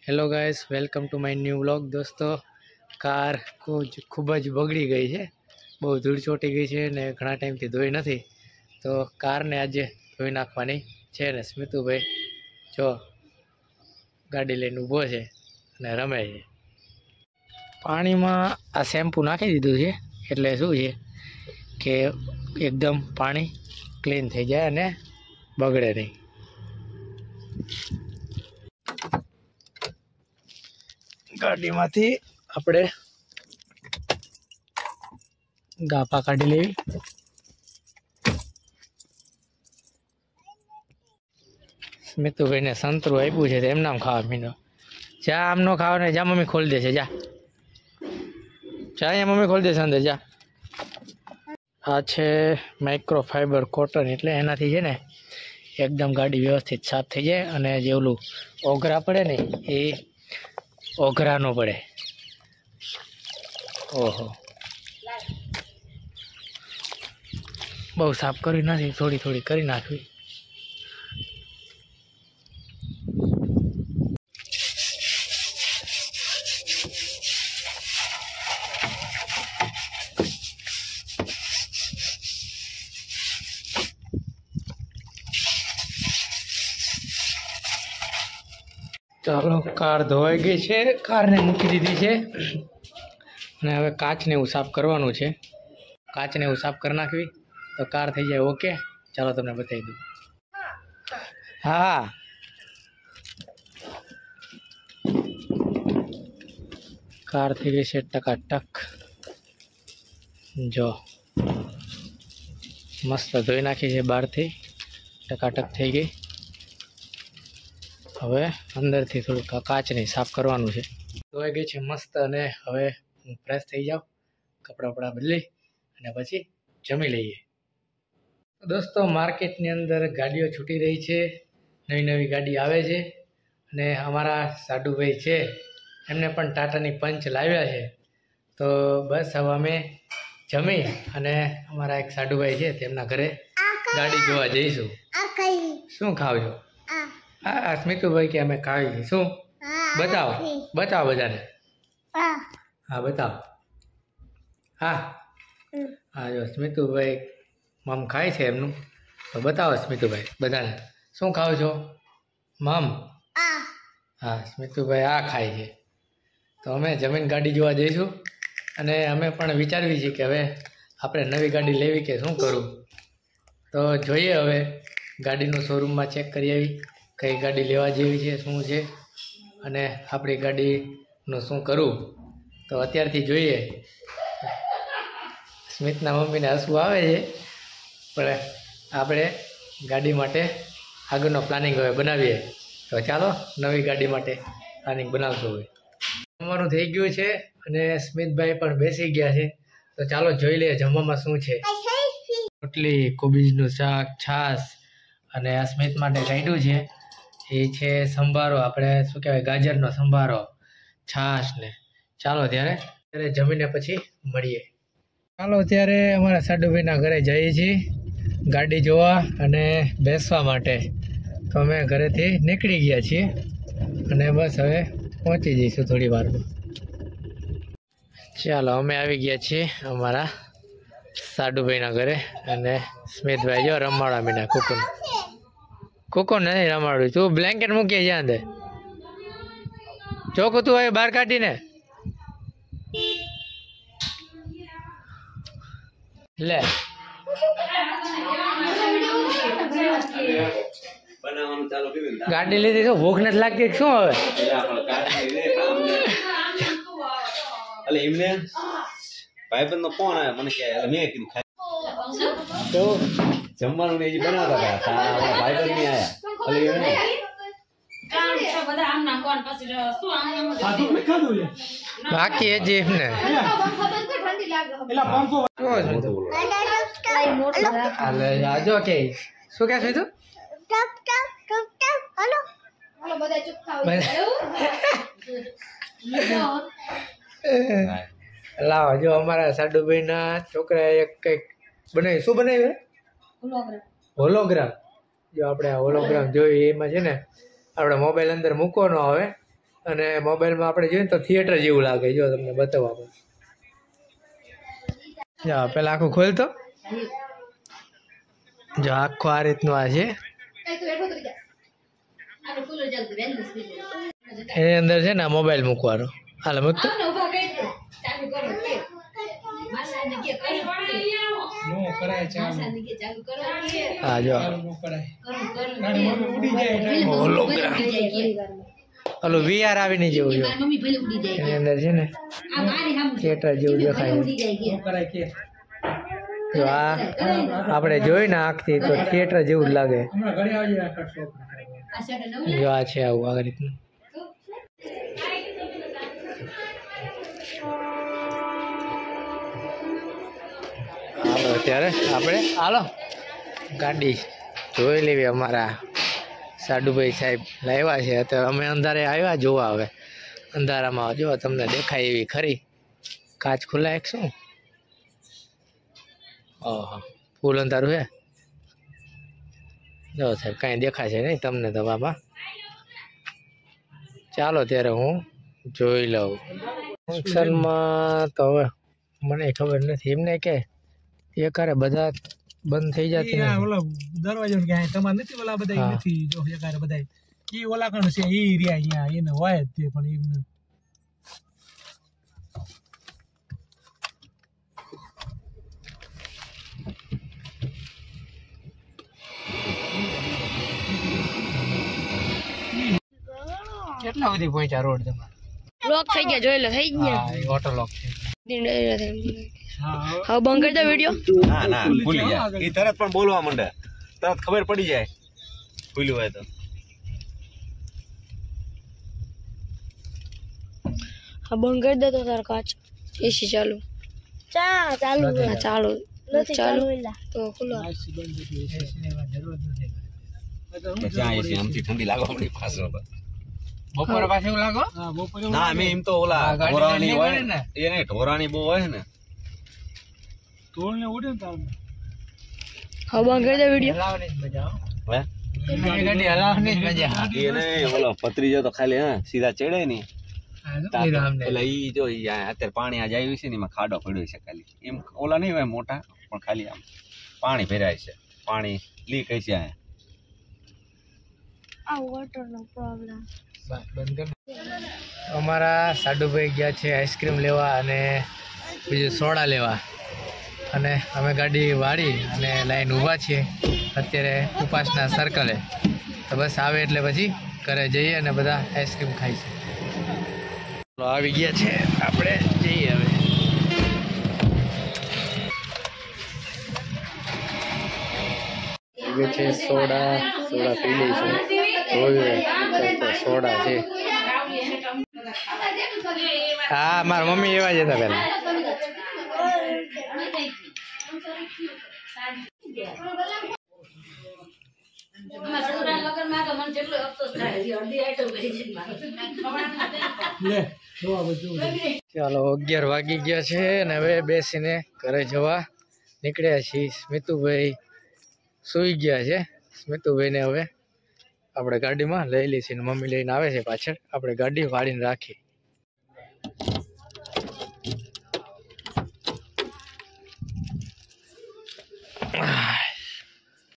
Hello guys, welcome to my new vlog. દોસ્તો, car ખૂબ જ બગડી ગઈ છે, બહુ ધૂળ ચોટી ગઈ છે ને ઘણા ટાઈમથી ધોઈ નથી. તો કારને આજે ધોઈ નાખવાની છે ને સ્મિતુભાઈ જો ગાડી લઈને ઊભો છે અને રમે છે પાણીમાં. આ શેમ્પૂ નાખી દીધું છે એટલે શું છે કે એકદમ પાણી ક્લીન થઈ જાય અને બગડે નહીં. ગાડીમાંથી આપણે ગાપા કાઢી લેવી. સ્મિતુભાઈને સંતરું આપ્યું છે એમ નામ ખાવા મીંડો. જા આમ નો ખાવા ને, જા મમ્મી ખોલી દેશે. જા જા અહીંયા મમ્મી ખોલી દેશે અંદર. જા. આ છે માઇક્રો ફાઈબર કોટન, એટલે એનાથી છે ને એકદમ ગાડી વ્યવસ્થિત સાફ થઈ જાય અને જે ઓલું ઓઘરા પડે ને એ ઓઘરા નો પડે. ઓહો, બહુ સાફ કરી નથી, થોડી થોડી કરી નાખવી. ચાલો, કાર ધોવાઈ ગઈ છે, કારને મૂકી દીધી છે અને હવે કાચને એવું સાફ કરવાનું છે. કાચને એવું સાફ કરી નાખવી તો કાર થઈ જાય ઓકે. ચાલો તમને બતાવી દઉં. હા, કાર થઈ ગઈ છે ટકાટક. જો મસ્ત ધોઈ નાખી છે, બહારથી ટકાટક થઈ ગઈ. હવે અંદરથી થોડુંક કાચને સાફ કરવાનું છે. ધોઈ ગઈ છે મસ્ત. અને હવે હું ફ્રેશ થઈ જાઉં, કપડાં બપડા બદલી અને પછી જમી લઈએ. દોસ્તો, માર્કેટની અંદર ગાડીઓ છૂટી રહી છે, નવી નવી ગાડી આવે છે અને અમારા સાડુભાઈ છે એમને પણ ટાટાની પંચ લાવ્યા છે. તો બસ હવે અમે જમી અને અમારા એક સાડુભાઈ છે તેમના ઘરે ગાડી જોવા જઈશું. શું ખાવ છો? હા, સ્મિતુભાઈ કે અમે ખાવી. શું બતાવો, બતાવો બધાને. હા બતાવો. હા હા, જો સ્મિતુભાઈ મમ ખાય છે એમનું, તો બતાવો સ્મિતુભાઈ બધાને. શું ખાવ છો? મમ. હા, સ્મિતુભાઈ આ ખાય છે. તો અમે જમીન ગાડી જોવા જઈશું અને અમે પણ વિચારવી છે કે હવે આપણે નવી ગાડી લેવી કે શું કરવું. તો જોઈએ, હવે ગાડીનું શોરૂમમાં ચેક કરી આવી કઈ ગાડી લેવા જેવી છે, શું છે અને આપણી ગાડીનું શું કરવું. તો અત્યારથી જોઈએ. સ્મિતના મમ્મીને હસવું આવે છે, પણ આપણે ગાડી માટે આગળનો પ્લાનિંગ હવે બનાવીએ. તો ચાલો નવી ગાડી માટે પ્લાનિંગ બનાવશું. હવે જમવાનું થઈ ગયું છે અને સ્મિતભાઈ પણ બેસી ગયા છે. તો ચાલો જોઈ લઈએ જમવામાં શું છે. રોટલી, કોબીજનું શાક, છાશ અને આ સ્મિત માટે કાઢ્યું છે એ છે સંભારો, આપણે શું કહેવાય ગાજરનો સંભારો, છાશ ને. ચાલો ત્યારે જમીને પછી મળીએ. ચાલો ત્યારે અમારા સાડુભાઈના ઘરે જઈએ છીએ ગાડી જોવા અને બેસવા માટે. તો અમે ઘરેથી નીકળી ગયા છીએ અને બસ હવે પહોંચી જઈશું થોડી વારમાં. ચાલો, અમે આવી ગયા છીએ અમારા સાડુભાઈના ઘરે અને સ્મિતભાઈ જો રમાડવા મીના કુકુન. કુકુન નહીં રમાડું, તું બ્લેન્કેટ મૂકીએ જ્યાં અંદર. ચોખ્ખું તું હવે બહાર કાઢીને લે. ગાડી લીધી તો ભૂખ નથી લાગતી શું હવે? એમને ભાઈબંધ નો ફોન આવ્યો મને કે મેં કીધું તો જમવાનું ને બનાવતા હતા. ભાઈબંધ નહીં આયા. બાકી હજી એમને જો કે શું કે છે તું? લાવો, જો અમારા સાડુભાઈ ના છોકરા એક કઈક બનાવ્યું. શું બનાવ્યું? હોલોગ્રામ. જો આપણે આ હોલોગ્રામ જોયું એમાં છે ને આપણે મોબાઈલ અંદર મૂકવાનો આવે અને મોબાઈલમાં આપણે જોઈએ તો થિયેટર જેવું લાગે. જો તમને બતાવવા આપણે જો પેલા આખું ખોલતો જો આખો આ રીતનું આ છે. એની અંદર છે ને આ મોબાઈલ મૂકવાનો. હાલ મૂકતો હા જો ઓલું VR આવીને જેવું જો એની અંદર છે ને થિયેટર જેવું દેખાય. જો આ આપણે જોઈ ને આંખથી તો થિયેટર જેવું જ લાગે. જો આ છે આવું આ રીતનું. હાલો અત્યારે આપણે હાલો ગાડી જોઈ લેવી. અમારા સાડુભાઈ સાહેબ લાવ્યા છે. અત્યારે અમે અંધારે આવ્યા જોવા. હવે અંધારામાં જો તમને દેખાય એવી ખરી કાચ ખુલ્લા એક શું ઓહો ફૂલ અંધારું છે. જો સાહેબ કાંઈ દેખાશે નહીં તમને તો બાબા. ચાલો ત્યારે હું જોઈ લઉં. ફંક્શનમાં તો હવે મને ખબર નથી. એમને કે એકારે બધા બંધ થઈ જતી ઓલા દરવાજો ક્યાંય તમારે નથી ઓલા બધા નથી જો એકારે બધા ઈ ઓલા કણ છે ઈ રહ્યા અહીંયા એને હોય જ તે પણ એમને કેટલા સુધી પહોંચ્યા રોડ તમારે? લોક થઈ ગયા જોઈ લો થઈ ગયા. હા એ ઓટો લોક થઈ હવે બંધ કરી દો વિડિયો. ના ના ભૂલી જાય એ તરત પણ બોલવા માંડે. તરત ખબર પડી જાય ભૂલ્યું હોય તો. હા બંધ કરી દો તો તાર કાચ એસી ચાલુ ચાલુ ચાલુ ચાલુ તો ખુલ્લો. ત્યાં એસી આમથી ઠંડી લાગવા મળી પાછો. બપોરે પાછું એવું લાગો. હા બપોરે ના મેં એમ તો ઓલા ઢોરાની હોય ને એ નહીં ઢોરાની બહુ હોય ને તોલ ને ઉડે ને તાર હવે બંધ કરી દો વિડિયો. હલાવવાની જ મજા હે એ ગાડી હલાવવાની જ મજા. એ નહીં ઓલો પતરી તો ખાલી હા સીધા ચડે ને એટલે ઈ જો ઈ અત્યારે પાણી આ જાય છે ને એમાં ખાડો પડ્યો છે ખાલી. એમ ઓલા નહીં હોય મોટા પણ ખાલી આમ પાણી ભરાય છે. પાણી લીક છે અહીંયા. આ વોટરનો પ્રોબ્લેમ. અમારા સાડુભાઈ ગયા છે આઈસ્ક્રીમ લેવા અને બીજું સોડા લેવા. અને અમે ગાડી વાળી અને લાઈન ઊભા છીએ અત્યારે ઉપાસના સર્કલે. તો બસ આવે એટલે પછી ઘરે જઈએ અને બધા આઈસ્ક્રીમ ખાઈ છે. આવી ગયા છે આપણે જઈએ હવે. છે સોડા સોડા પી લઈ છે. જોયું તો સોડા છે. હા મારા મમ્મી એવા જ હતા પેલા. ચાલો 11 વાગી ગયા છે અને હવે બેસીને ઘરે જવા નીકળ્યા છીએ. સ્મિતુભાઈ સુઈ ગયા છે. સ્મિતુભાઈને હવે આપણે ગાડીમાં લઈ લઈશું. મમ્મી લઈને આવે છે પાછળ. આપણે ગાડી વાળીને રાખી.